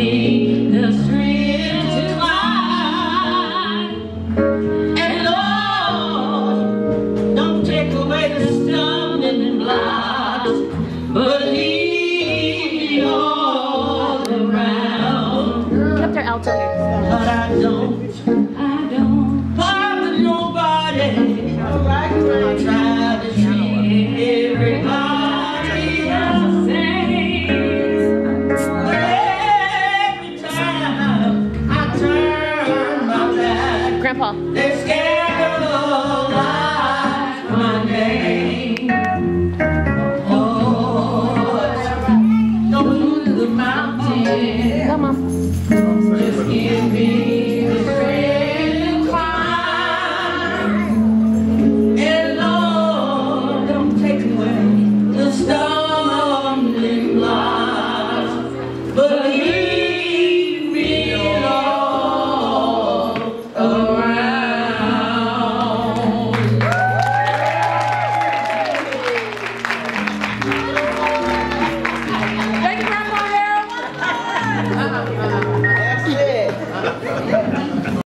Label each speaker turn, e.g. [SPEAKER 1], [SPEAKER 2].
[SPEAKER 1] The stream to climb, and Lord, don't take away the stumbling blocks, but leave me all around.
[SPEAKER 2] Kept her alto.
[SPEAKER 1] But I don't bother nobody. I try to treat everybody the same. Every time I turn my back,
[SPEAKER 2] Grandpa.
[SPEAKER 1] they scandalize my name. Oh, don't move the mountain.
[SPEAKER 2] Come on.
[SPEAKER 1] Just give me